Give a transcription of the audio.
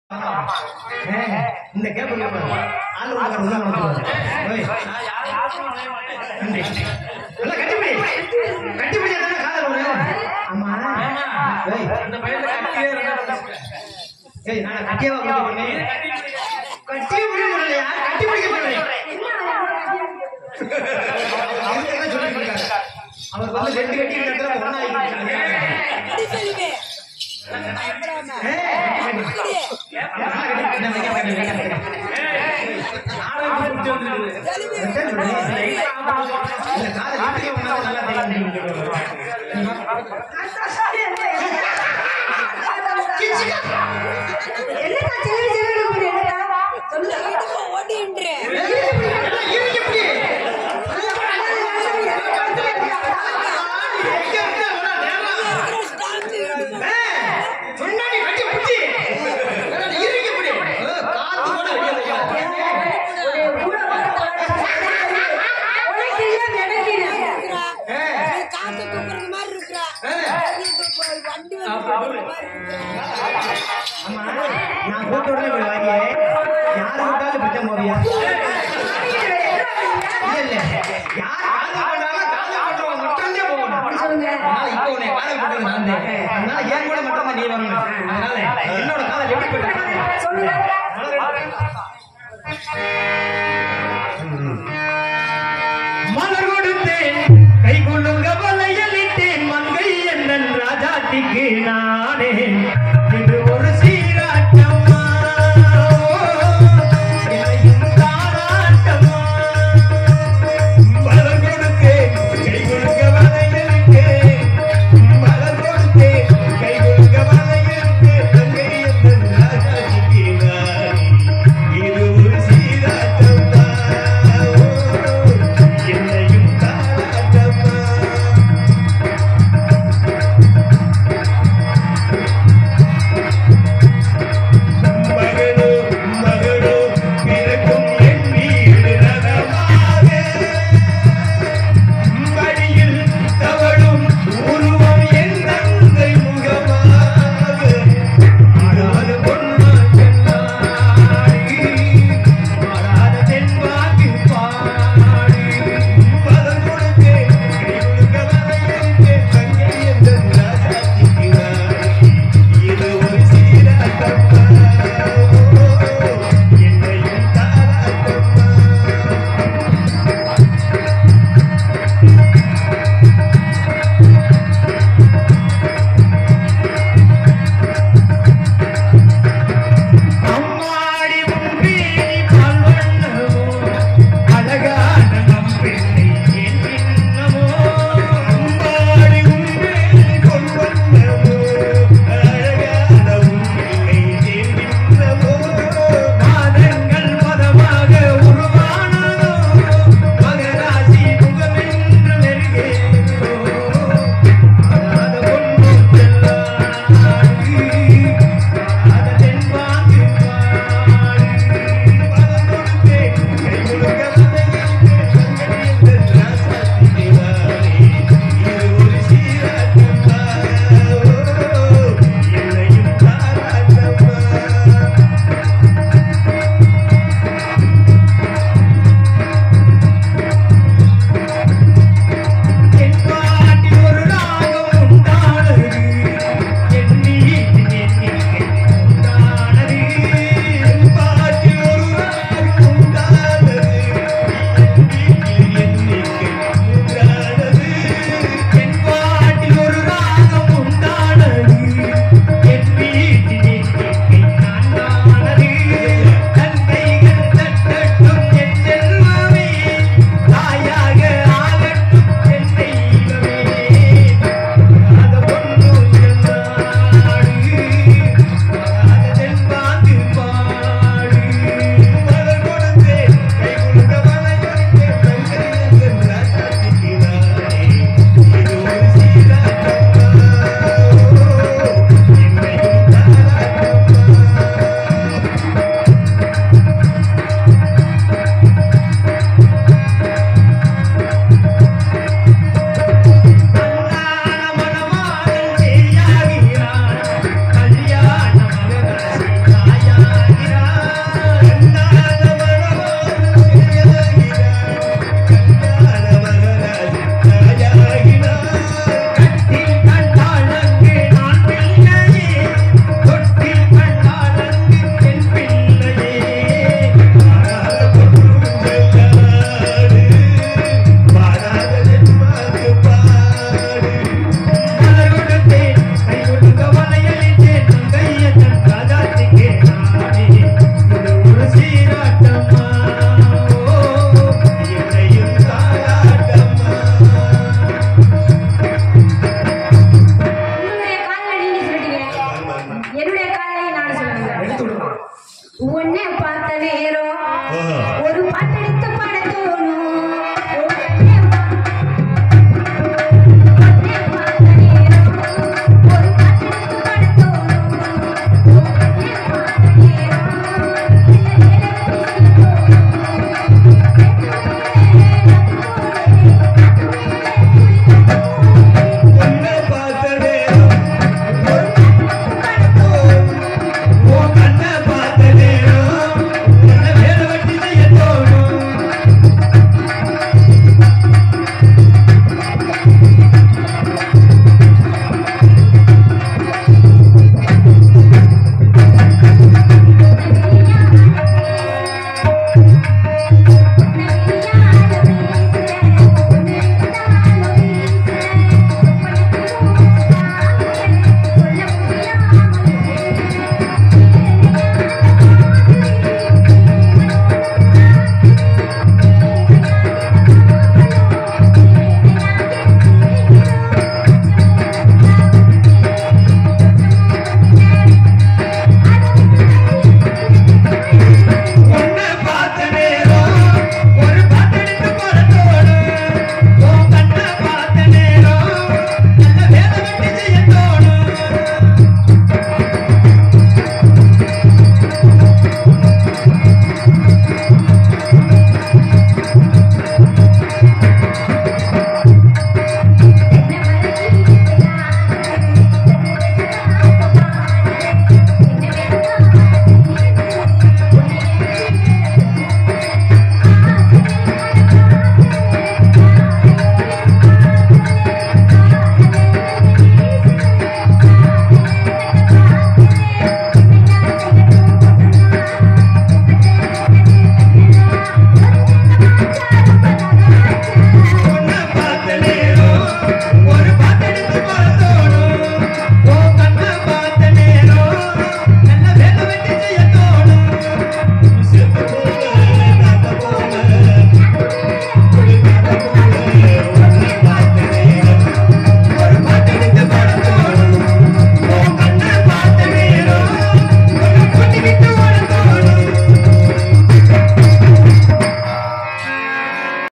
இந்த கேப்ப கேப்ப ஆளு உள்ள வந்து ஓய் இல்ல கட்டிப்பிடி கட்டிப்பிடி தான காதல் வரும் ஆமா ஏய் இந்த பையல கட்டியே இருந்தா ஏய் நான் கட்டியவா பண்ணி கட்டியே முடியலையா கட்டிப்பிடிக்க போறேன் அவங்க என்ன சொல்லிட்டு இருக்காங்க அவர் வந்து ரெண்டு கட்டி இடத்துல ஒண்ணா ஆயிடுச்சு நான் போட்டு வாங்கி யாரு விட்டாலும் பிச்சை மோதியா இல்ல யார் காதல் பண்றாங்க காதல் பண்றவங்க மட்டும்தான் போகணும். அதனால இப்போ உன்னை காதல் பண்றது நான் தான். அதனால என் கூட மட்டும் நீ வரணும். அதனால என்னோட காதல் எப்படி போயிட்டு மலர் கொடுத்தேன் கை கொள்ளுங்க வலையலிட்டேன் மங்கை என்னன் ராஜாத்திக்கு நானே இது ஒரு சீராட்டம்மா இணையும் தாரா உன்னை